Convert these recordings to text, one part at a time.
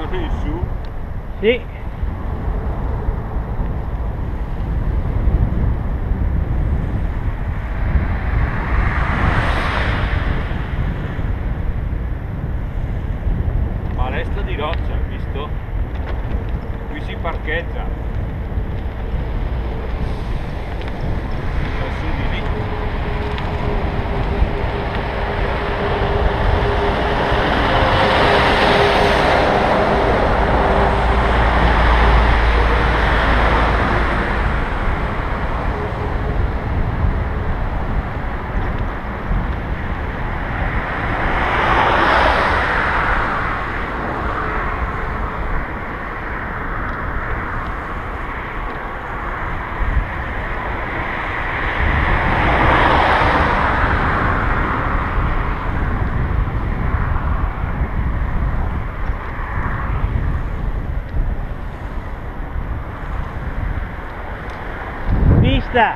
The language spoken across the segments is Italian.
in su. Sì. Palestra di roccia, hai visto? Qui si parcheggia. Da su di lì. Vista.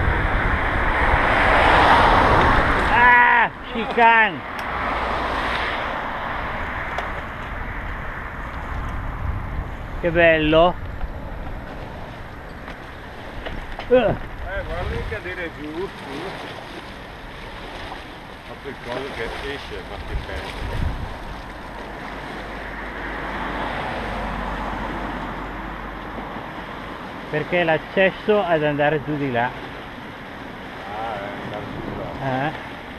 Ah, chicane. Che bello. Guarda di cadere giù, su. Fatto il coso che esce, ma che bello. Perché l'accesso ad andare giù di là. Ah, andare giù là.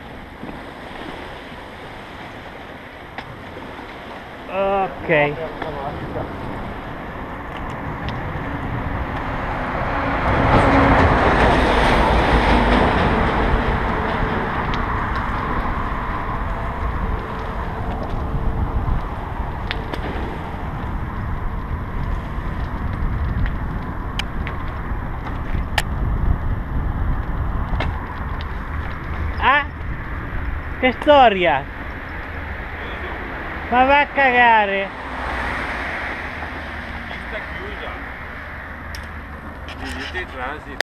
Ok. Ah, che storia! Ma va a cagare! Pista chiusa. Divide i transiti.